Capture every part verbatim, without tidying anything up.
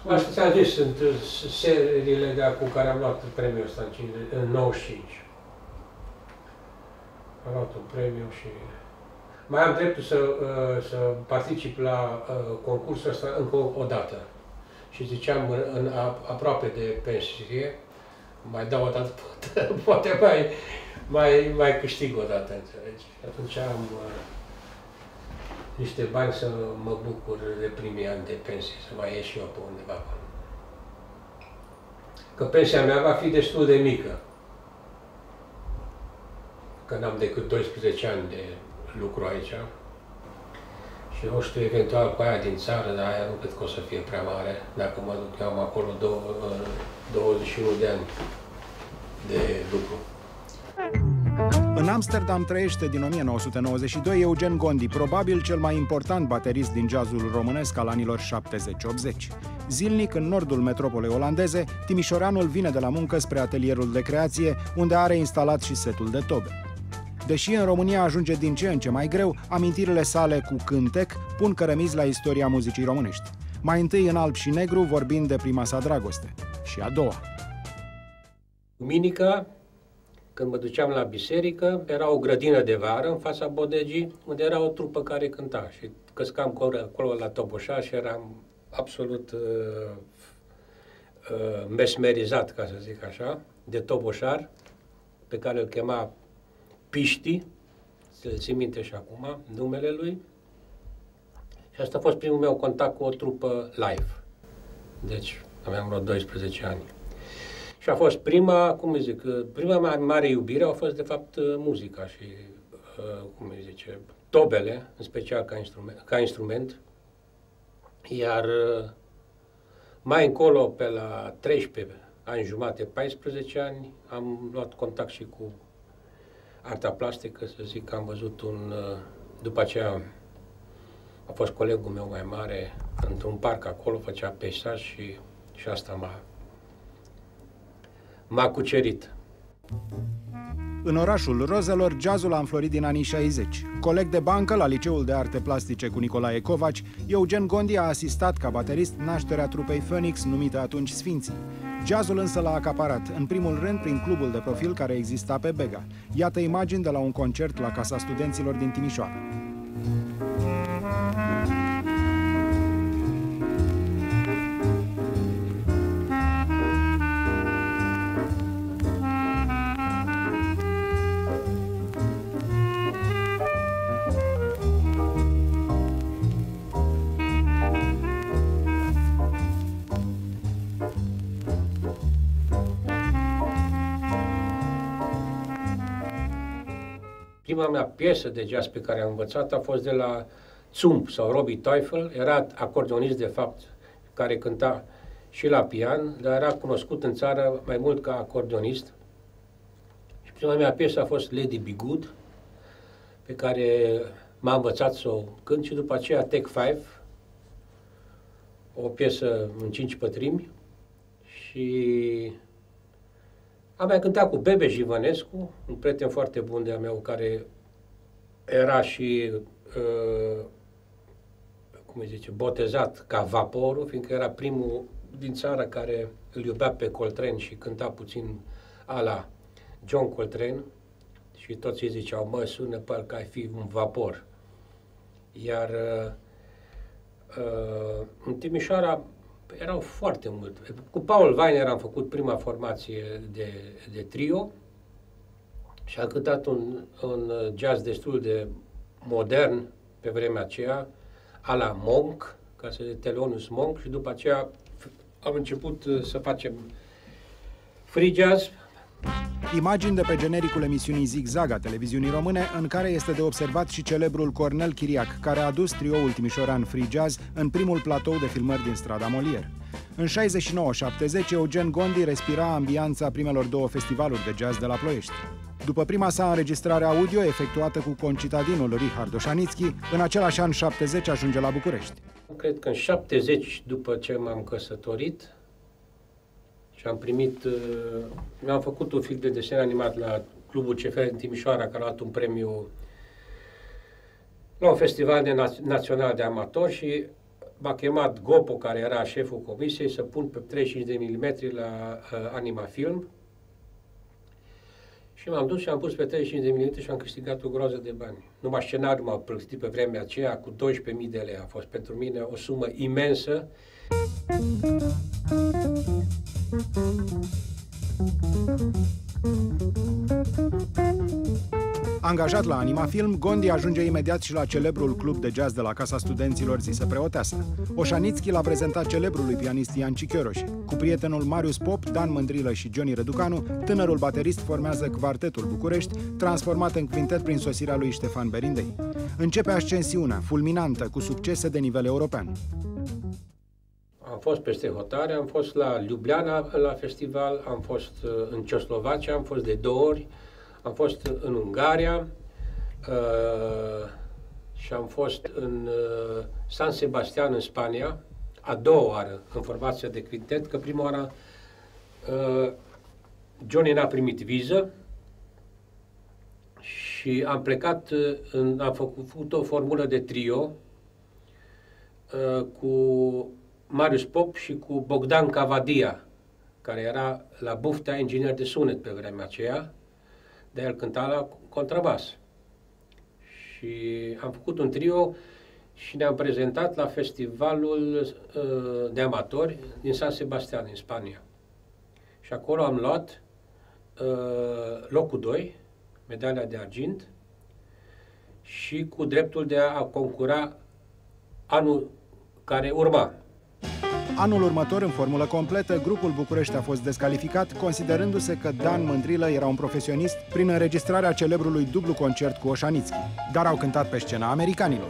Asta ți-am zis, sunt seriile de cu care am luat premiul ăsta în nouăzeci și cinci. Am luat un premiu și mai am dreptul să, să particip la concursul ăsta încă o dată. Și ziceam, în, aproape de pensie, mai dau o dată, poate mai, mai, mai câștig o dată, înțelegi? Și atunci am uh, niște bani să mă bucur de primii ani de pensie, să mai ieși eu pe undeva. Că pensia mea va fi destul de mică. Că n-am decât doisprezece ani de lucru aici. Și nu știu, eventual cu aia din țară, dar aia nu cred că o să fie prea mare, dacă mă duc, eu am acolo douăzeci și unu de ani de lucru. În Amsterdam trăiește din o mie nouă sute nouăzeci și doi Eugen Gondi, probabil cel mai important baterist din jazzul românesc al anilor șaptezeci optzeci. Zilnic, în nordul metropolei olandeze, timișoreanul vine de la muncă spre atelierul de creație, unde are instalat și setul de tobe. Deși în România ajunge din ce în ce mai greu, amintirile sale cu cântec pun cărămizi la istoria muzicii românești. Mai întâi în alb și negru, vorbind de prima sa dragoste. Și a doua. Duminica, când mă duceam la biserică, era o grădină de vară în fața bodegii, unde era o trupă care cânta. Și căscam acolo la toboșar și eram absolut uh, uh, mesmerizat, ca să zic așa, de toboșar, pe care îl chema Piști, să le țin minte și acum, numele lui. Și asta a fost primul meu contact cu o trupă live. Deci, aveam vreo doisprezece ani. Și a fost prima, cum îi zic, prima mea mare iubire a fost, de fapt, muzica și, cum îi zice, tobele, în special ca instrument. Ca instrument. Iar mai încolo, pe la treisprezece ani jumate, paisprezece ani, am luat contact și cu arta plastică, să zic că am văzut un... După aceea a fost colegul meu mai mare într-un parc acolo, făcea peisaj și, și asta m-a m-a cucerit. În orașul Rozelor, jazzul a înflorit din anii șaizeci. Coleg de bancă la Liceul de Arte Plastice cu Nicolae Covaci, Eugen Gondi a asistat ca baterist nașterea trupei Phoenix, numită atunci Sfinții. Jazzul însă l-a acaparat, în primul rând prin clubul de profil care exista pe Bega. Iată imagini de la un concert la Casa Studenților din Timișoara. Prima mea piesă de jazz pe care am învățat a fost de la Zump sau Robbie Teufel. Era acordeonist, de fapt, care cânta și la pian, dar era cunoscut în țară mai mult ca acordeonist. Și prima mea piesă a fost Lady Be Good, pe care m-a învățat să o cânt, și după aceea Take Five, o piesă în cinci pătrimi. Și am mai cântat cu Bebe Jivănescu, un prieten foarte bun de-a meu, care era și, uh, cum îi zice, botezat ca Vaporul, fiindcă era primul din țară care îl iubea pe Coltrane și cânta puțin a la John Coltrane, și toți îi ziceau, mă, sună parcă ai fi un vapor. Iar uh, uh, în Timișoara erau foarte mult. Cu Paul Weiner am făcut prima formație de, de trio și am cântat un, un jazz destul de modern pe vremea aceea, a la Monk, ca să zice Thelonious Monk, și după aceea am început să facem free jazz. Imagini de pe genericul emisiunii Zigzag a televiziunii române, în care este de observat și celebrul Cornel Chiriac, care a dus trioul timișorean Free Jazz în primul platou de filmări din strada Molière. În șaizeci și nouă șaptezeci, Eugen Gondi respira ambianța primelor două festivaluri de jazz de la Ploiești. După prima sa înregistrare audio, efectuată cu concitadinul Richard Oșanițchi, în același an șaptezeci ajunge la București. Cred că în șaptezeci, după ce m-am căsătorit, și am primit, uh, mi-am făcut un film de desen animat la Clubul C F R din Timișoara, care a luat un premiu la un festival de na național de amatori, și m-a chemat Gopo, care era șeful comisiei, să pun pe treizeci și cinci de milimetri la uh, Anima Film. Și m-am dus și am pus pe treizeci și cinci de milimetri și am câștigat o groază de bani. Numai scenariul m-a plătit pe vremea aceea cu doisprezece mii de lei. A fost pentru mine o sumă imensă. Angajat la Anima Film, Gondi ajunge imediat și la celebrul club de jazz de la Casa Studenților zisă Preoteasa. Oșanițchi l-a prezentat celebrului pianist Ian Cichioroși. Cu prietenul Marius Pop, Dan Mândrilă și Johnny Răducanu, tânărul baterist formează Quartetul București, transformat în quintet prin sosirea lui Ștefan Berindei. Începe ascensiunea, fulminantă, cu succese de nivel european. Am fost peste hotare, am fost la Ljubljana la festival, am fost în Ceoslovacia, am fost de două ori, am fost în Ungaria uh, și am fost în uh, San Sebastian, în Spania, a doua oară în formația de quintet, că prima oară uh, Johnny n-a primit viză și am plecat, în, am făcut o formulă de trio uh, cu Marius Pop și cu Bogdan Cavadia, care era la Buftea inginer de sunet pe vremea aceea, de el cânta la contrabas. Și am făcut un trio și ne-am prezentat la festivalul uh, de amatori din San Sebastian, în Spania. Și acolo am luat uh, locul doi, medalia de argint, și cu dreptul de a concura anul care urma. Anul următor, în formulă completă, grupul București a fost descalificat, considerându-se că Dan Mândrilă era un profesionist prin înregistrarea celebrului dublu concert cu Oșanițchi, dar au cântat pe scena americanilor.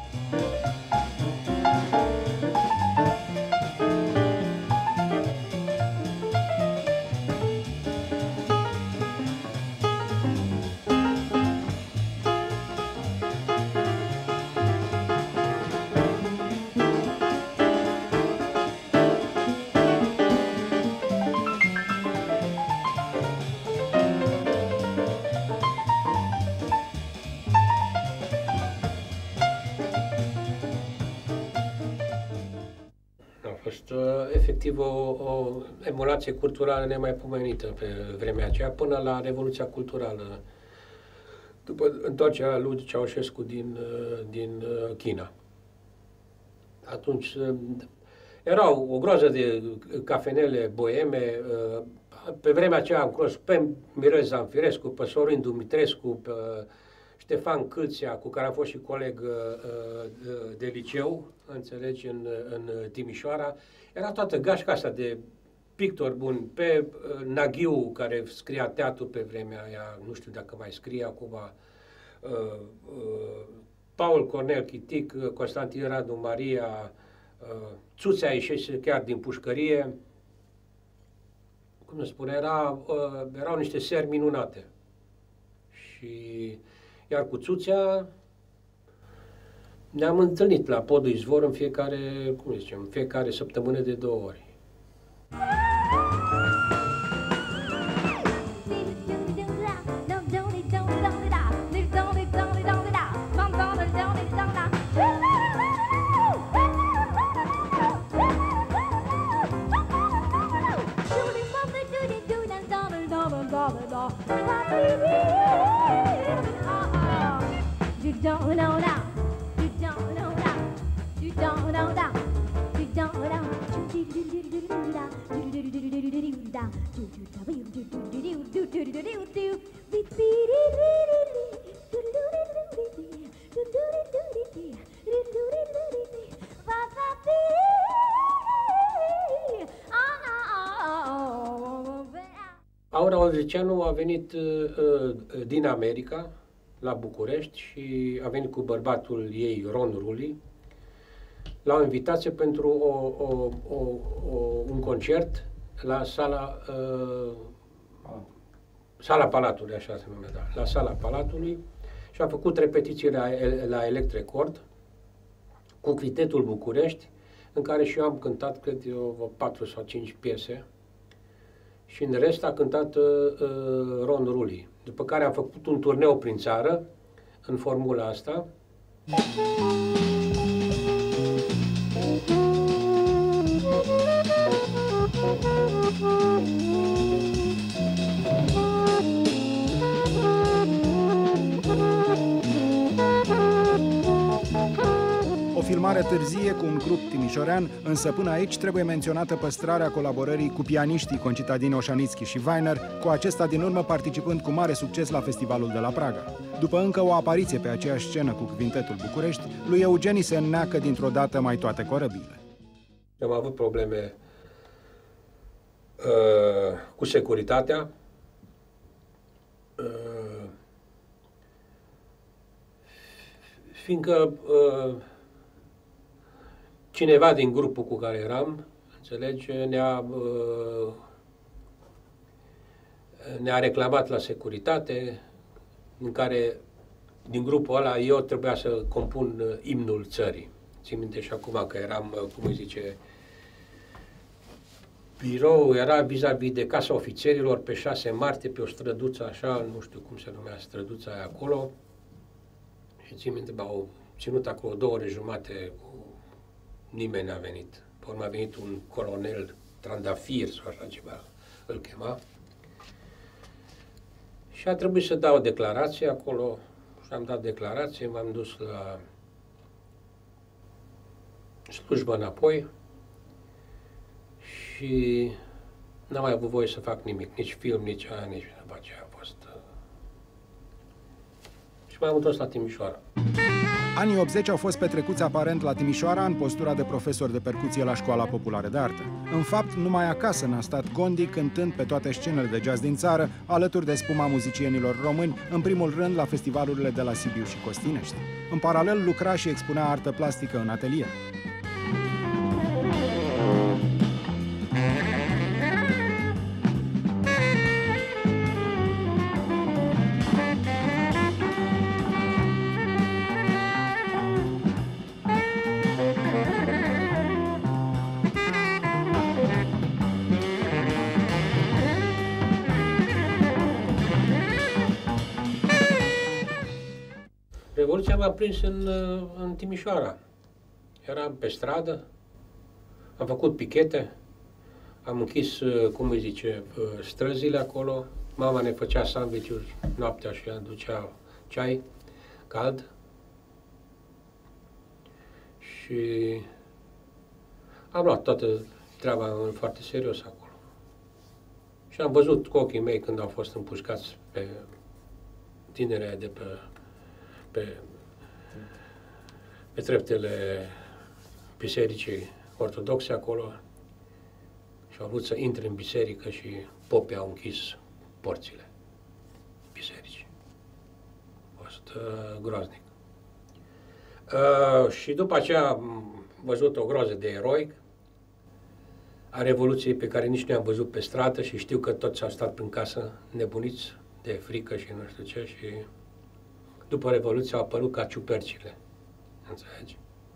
Efectiv o, o emulație culturală nemaipomenită pe vremea aceea, până la Revoluția Culturală, după întoarcerea lui Ceaușescu din, din China. Atunci erau o groază de cafenele boeme. Pe vremea aceea am cunoscut pe Mirel Zanfirescu, pe Sorin Dumitrescu, pe Ștefan Câlțea, cu care am fost și coleg de liceu, înțelegi, în, în Timișoara. Era toată gașca asta de pictori buni, pe uh, Naghiu, care scria teatru pe vremea aia, nu știu dacă mai scrie acum, uh, uh, Paul Cornel Chitic, uh, Constantin Radu Maria, uh, Țuțea ieșește chiar din pușcărie. Cum ne spune, era, uh, erau niște seri minunate. Și iar cu Țuțea ne-am întâlnit la Podul Izvor în fiecare, cum zicem, în fiecare săptămână de două ori. Aura Olricianu a venit uh, din America, la București, și a venit cu bărbatul ei, Ron Ruli, la o invitație pentru o, o, o, o, un concert la sala, uh, sala Palatului, așa se numea, da, la sala Palatului, și a făcut repetiții la, la Electrecord cu Quintetul București, în care și eu am cântat, cred eu, patru sau cinci piese. Și în rest a cântat uh, Ron Ruli. După care am făcut un turneu prin țară, în formula asta. filmare târzie cu un grup timișorean, însă până aici trebuie menționată păstrarea colaborării cu pianiștii Concitadin Oșanițchi și Weiner, cu acesta din urmă participând cu mare succes la festivalul de la Praga. După încă o apariție pe aceeași scenă cu Quintetul București, lui Eugeni se înneacă dintr-o dată mai toate corăbile. Am avut probleme uh, cu securitatea, uh, fiindcă uh, cineva din grupul cu care eram, înțelegi, ne-a uh, ne-a reclamat la securitate, în care, din grupul ăla, eu trebuia să compun uh, imnul țării. Țin minte și acum că eram, uh, cum îi zice, birou era vis-a-vis de Casa Ofițerilor pe șase martie, pe o străduță așa, nu știu cum se numea străduța aia acolo. Și țin minte, au ținut acolo două ore jumate, nimeni n-a venit. Pe urmă a venit un colonel Trandafir sau așa ceva, îl chema. Și a trebuit să dau o declarație acolo și am dat declarație, m-am dus la slujbă înapoi și n-am mai avut voie să fac nimic, nici film, nici aia, nici după aceea a fost. Și m-am întors la Timișoara. Anii optzeci au fost petrecuți aparent la Timișoara în postura de profesor de percuție la Școala Populară de Artă. În fapt, numai acasă n-a stat Gondi, cântând pe toate scenele de jazz din țară, alături de spuma muzicienilor români, în primul rând la festivalurile de la Sibiu și Costinești. În paralel, lucra și expunea artă plastică în atelier. Revoluția m-a prins în, în Timișoara. Eram pe stradă, am făcut pichete, am închis, cum îi zice, străzile acolo. Mama ne făcea sandvișuri noaptea și aducea ceai cald. Și am luat toată treaba foarte serios acolo. Și am văzut cu ochii mei când au fost împușcați pe tinerii de pe Pe, pe treptele bisericii ortodoxe acolo și au vrut să intre în biserică și popii au închis porțile bisericii. A fost uh, groaznic. Uh, și după aceea am văzut o groază de eroic a Revoluției pe care nici nu am văzut pe stradă și știu că toți au stat prin casă nebuniți de frică și nu știu ce și după Revoluție au apărut ca ciupercile. Înțelegi?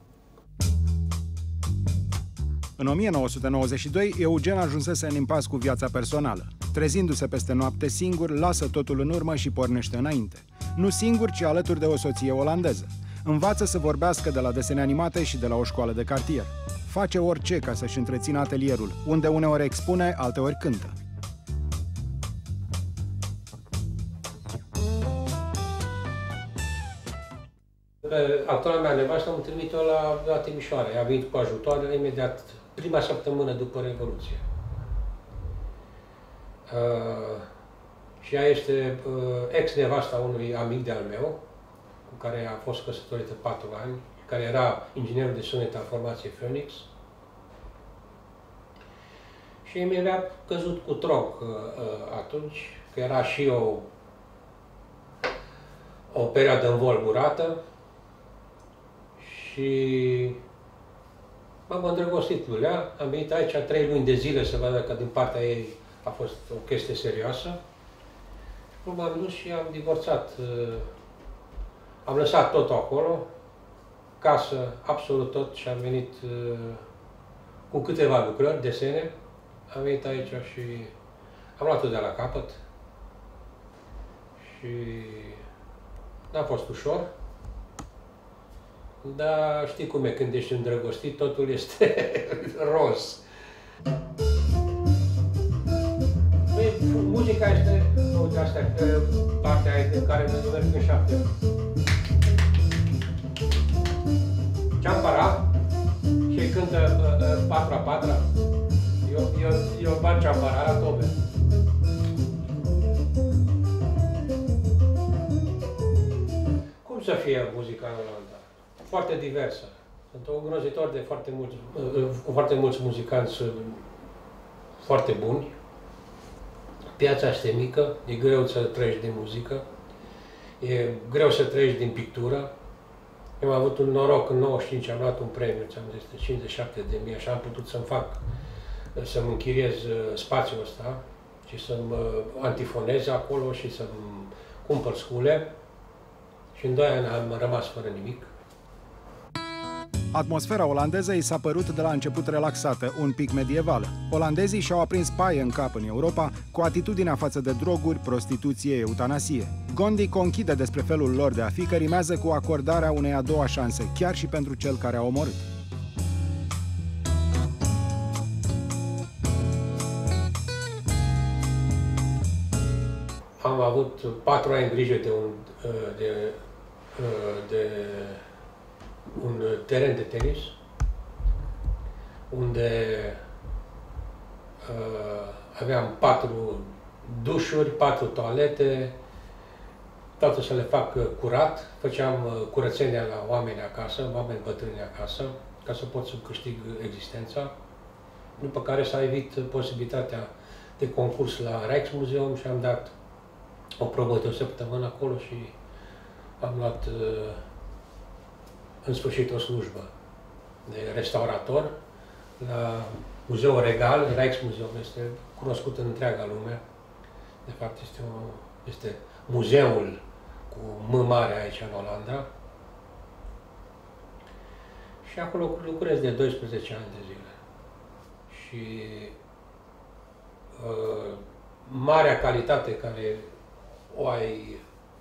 În o mie nouă sute nouăzeci și doi, Eugen ajunsese în impas cu viața personală. Trezindu-se peste noapte singur, lasă totul în urmă și pornește înainte. Nu singur, ci alături de o soție olandeză. Învață să vorbească de la desene animate și de la o școală de cartier. Face orice ca să-și întrețină atelierul, unde uneori expune, alteori cântă. Pe actuala mea nevastă am trimit-o la, la Timișoara. Ea a venit cu ajutoarele imediat, prima săptămână după Revoluție. Uh, și ea este uh, ex-nevasta unui amic de-al meu, cu care a fost căsătorită patru ani, care era inginerul de sunet al formației Phoenix. Și mi-a căzut cu tronc uh, uh, atunci, că era și o, o perioadă învolburată. Și m-am îndrăgostit lui ea, am venit aici trei luni de zile să văd că din partea ei a fost o chestie serioasă. Și m-am dus și am divorțat. Am lăsat tot acolo, casă, absolut tot și am venit cu câteva lucrări, desene. Am venit aici și am luat-o de la capăt. Și n-a fost ușor. Dar știi cum e, când ești îndrăgostit, totul este roz. Păi, muzica este, uite, asta e partea în care ne merg în șapte. ceampara și ei cântă uh, uh, patra patra. Eu, eu, eu bat ceampara la tobe. Cum să fie muzica în Olanda? Foarte diversă. Sunt îngrozitor de foarte mulți, uh, foarte mulți muzicanți uh, foarte buni. Piața este mică, e greu să trăiești din muzică, e greu să trăiești din pictură. Eu am avut un noroc, în nouăzeci și cinci am luat un premiu, ți-am zis, de cincizeci și șapte de mii, așa am putut să-mi fac, să-mi închiriez spațiul ăsta și să-mi antifonez acolo și să-mi cumpăr scule. Și în doi ani am rămas fără nimic. Atmosfera olandeză i s-a părut de la început relaxată, un pic medievală. Olandezii și-au aprins paie în cap în Europa cu atitudinea față de droguri, prostituție, eutanasie. Gondi conchide despre felul lor de a fi că rimează cu acordarea unei a doua șanse, chiar și pentru cel care a omorât. Am avut patru ani în grijă de un, de, de un teren de tenis, unde uh, aveam patru dușuri, patru toalete, toate să le fac curat. Făceam curățenia la oameni acasă, oameni bătrâni acasă, ca să pot să câștig existența. După care s-a evit posibilitatea de concurs la Rijksmuseum și am dat o probă de o săptămână acolo și am luat uh, în sfârșit o slujbă de restaurator la Muzeul Regal. Rijksmuseum este cunoscut în întreaga lume. De fapt, este, o, este muzeul cu M mare aici în Olanda. Și acolo lucrez de doisprezece ani de zile. Și uh, marea calitate care o ai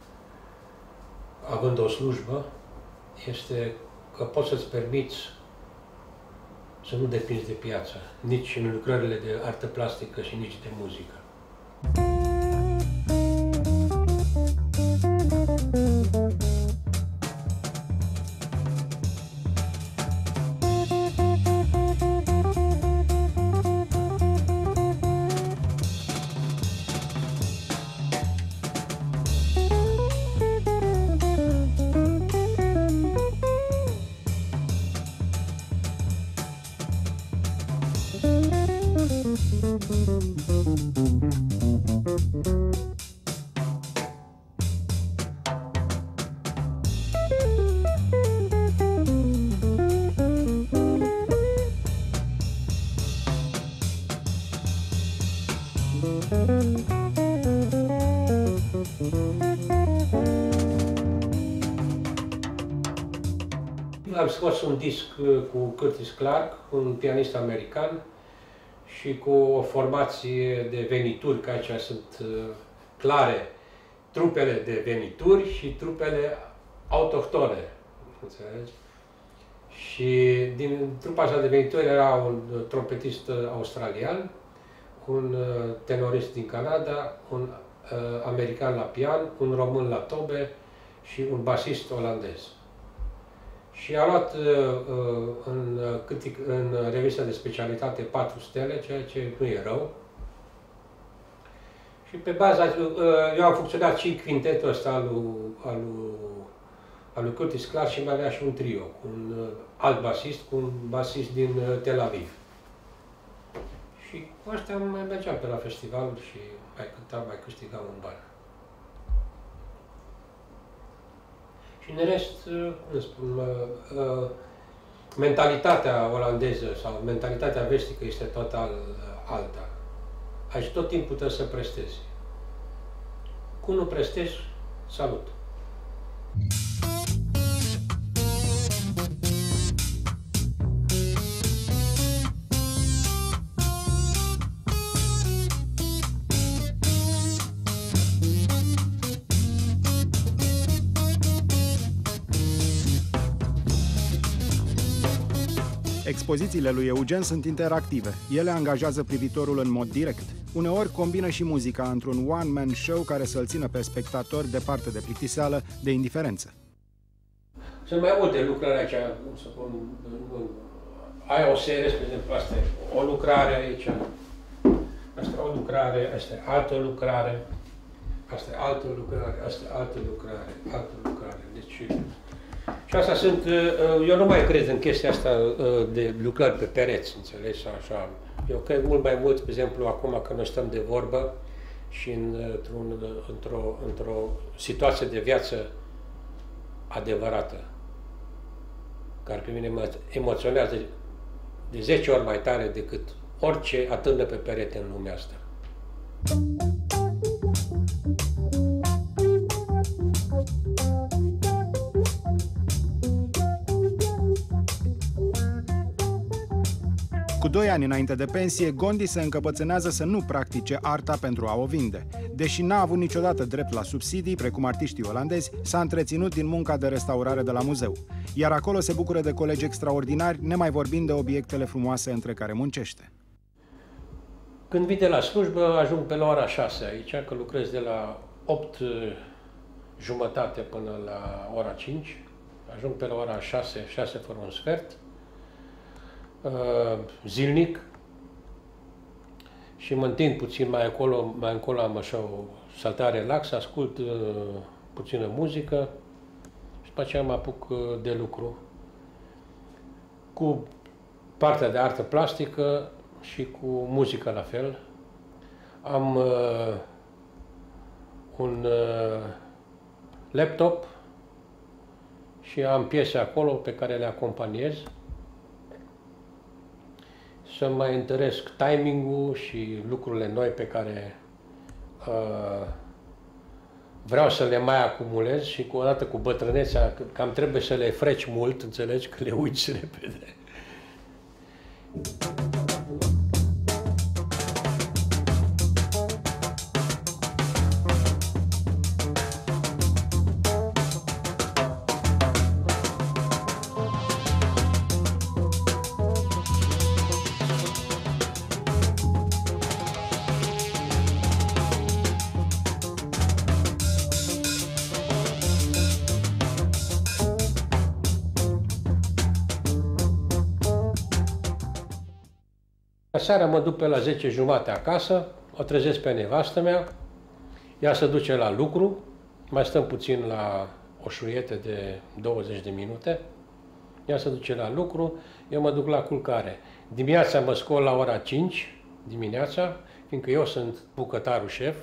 având o slujbă este că poți să-ți permiți să nu depinzi de piață, nici în lucrările de artă plastică și nici de muzică. Am scos un disc cu Curtis Clark, un pianist american, și cu o formație de venituri, că aici sunt clare trupele de venituri și trupele autohtone. Înțelegi? Și din trupa asta de venituri era un trompetist australian, un tenorist din Canada, un uh, american la pian, un român la tobe și un basist olandez. Și a luat uh, în, în revista de specialitate patru stele, ceea ce nu e rău. Și pe baza, uh, eu am funcționat și quintetul ăsta al lui, al lui, al lui Curtis Clark și mai avea și un trio, cu un uh, alt basist, cu un basist din uh, Tel Aviv. Și cu ăștia mai mergeam pe la festivaluri și mai cântam, mai câștigam un ban. Și în rest, cum spun, mentalitatea olandeză sau mentalitatea vestică este total alta. Aici tot timpul trebuie să prestezi. Cum nu prestezi, salut! Expozițiile lui Eugen sunt interactive. Ele angajează privitorul în mod direct. Uneori combină și muzica într-un one-man show care să-l țină pe spectator departe de plictiseală, de indiferență. Sunt mai multe lucrări aici, cum să spun, ai o serie, spre exemplu, asta e o lucrare aici, asta e o lucrare, asta e altă lucrare, asta e altă lucrare, asta e altă lucrare, altă lucrare. Deci, și asta sunt, eu nu mai cred în chestia asta de lucrări pe pereți, înțelegi, sau așa. Eu cred mult mai mult, de exemplu, acum că noi stăm de vorbă și într-o într-o într-o situație de viață adevărată, care pe mine mă emoționează de zece ori mai tare decât orice atârnă pe perete în lumea asta. Cu doi ani înainte de pensie, Gondi se încăpățânează să nu practice arta pentru a o vinde. Deși n-a avut niciodată drept la subsidii, precum artiștii olandezi, s-a întreținut din munca de restaurare de la muzeu. Iar acolo se bucură de colegi extraordinari, nemai vorbind de obiectele frumoase între care muncește. Când vin de la slujbă, ajung pe la ora șase aici, că lucrez de la opt jumătate până la ora cinci. Ajung pe la ora șase, șase fără un sfert. Zilnic și mă întind puțin mai acolo, mai încolo am așa o saltare relax, ascult uh, puțină muzică și după aceea mă apuc uh, de lucru cu partea de artă plastică și cu muzică la fel. Am uh, un uh, laptop și am piese acolo pe care le acompaniez. Să mai întăresc timing-ul și lucrurile noi pe care uh, vreau să le mai acumulez și cu odată cu bătrânețea, cam trebuie să le freci mult, înțelegi, că le uiți repede. Seara mă duc pe la zece jumate acasă, o trezesc pe nevastă mea, ea se duce la lucru, mai stăm puțin la o șuietă de douăzeci de minute, ea se duce la lucru, eu mă duc la culcare. Dimineața mă scol la ora cinci dimineața, fiindcă eu sunt bucătarul șef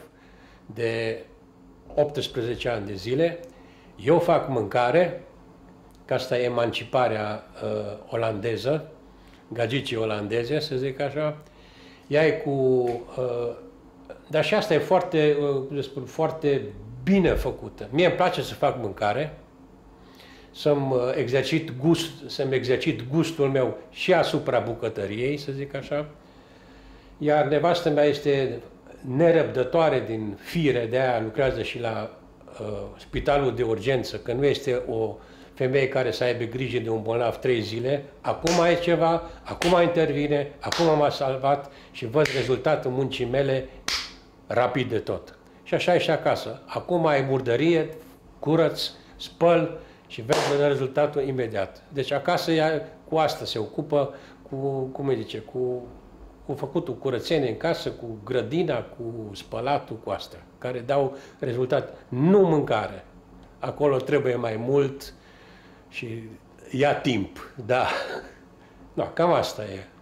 de optsprezece ani de zile, eu fac mâncare, că asta e emanciparea uh, olandeză, gagicii olandeze, să zic așa, ea e cu... Uh, dar și asta e foarte, uh, spun, foarte bine făcută. Mie îmi place să fac mâncare, să-mi exercit gust, să-mi exercit gustul meu și asupra bucătăriei, să zic așa, iar nevastă mea este nerăbdătoare din fire, de aia lucrează și la uh, spitalul de urgență, că nu este o femeie care să aibă grijă de un bolnav trei zile, acum e ceva, acum intervine, acum m-a salvat și văd rezultatul muncii mele rapid de tot. Și așa e și acasă. Acum ai murdărie, curăț, spăl și vezi rezultatul imediat. Deci acasă ea cu asta se ocupă, cu, cum îi zice, cu, cu făcutul curățenie în casă, cu grădina, cu spălatul, cu astea, care dau rezultat. Nu mâncare. Acolo trebuie mai mult și ia timp, da. No, cam asta e.